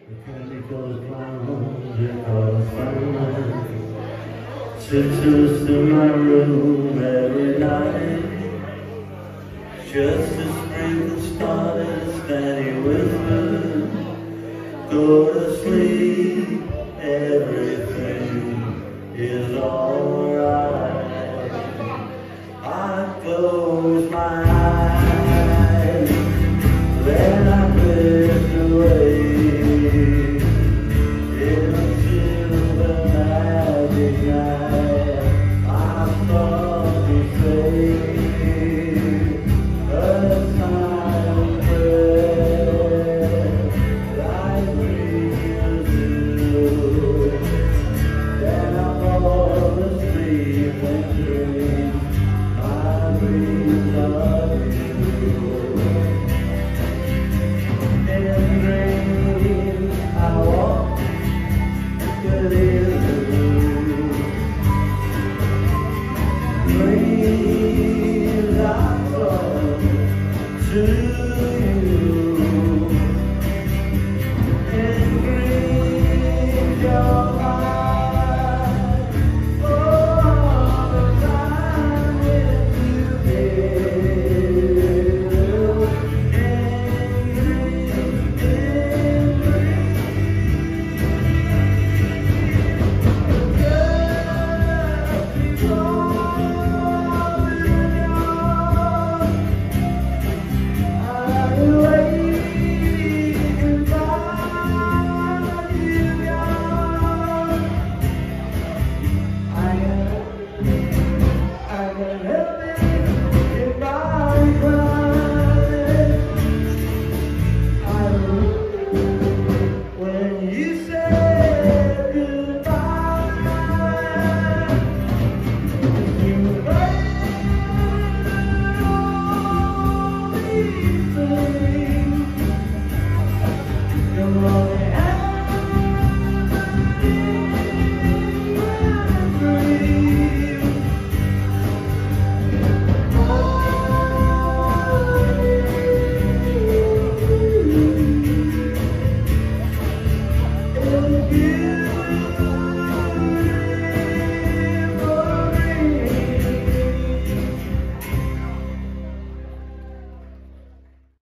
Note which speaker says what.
Speaker 1: The candy goes blind, it goes blind. Sits in my room every night. Just to sprinkle stardust and he whispered, go to sleep, everything is alright. I close my eyes, then I drift away into the magic night. I start to say a silent prayer, like we do. Then I fall asleep and dream my dreams of you. In dreams I walk within the blue. Dreams I come to you. In dreams you're mine. All the time with you, baby. In dreams, just before you